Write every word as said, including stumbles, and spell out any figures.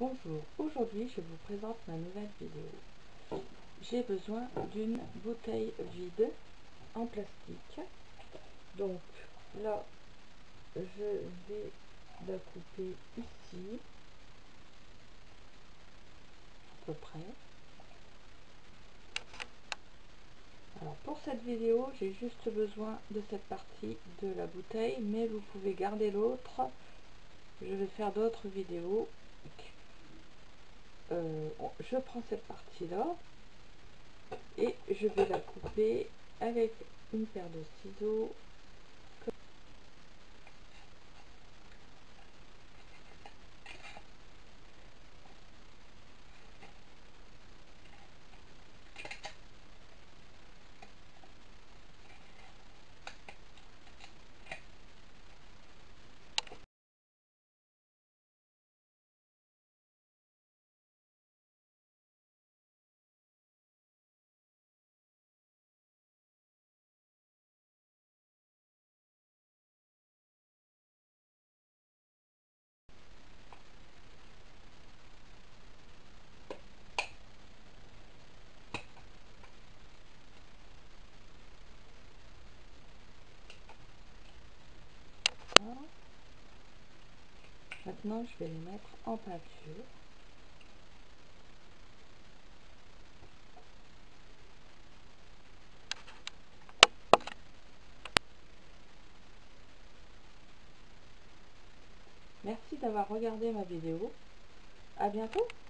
Bonjour, aujourd'hui je vous présente ma nouvelle vidéo. J'ai besoin d'une bouteille vide en plastique. Donc là, je vais la couper ici, à peu près. Alors pour cette vidéo, j'ai juste besoin de cette partie de la bouteille, mais vous pouvez garder l'autre. Je vais faire d'autres vidéos. Euh, je prends cette partie là et je vais la couper avec une paire de ciseaux. Maintenant, je vais les mettre en peinture. Merci d'avoir regardé ma vidéo. À bientôt.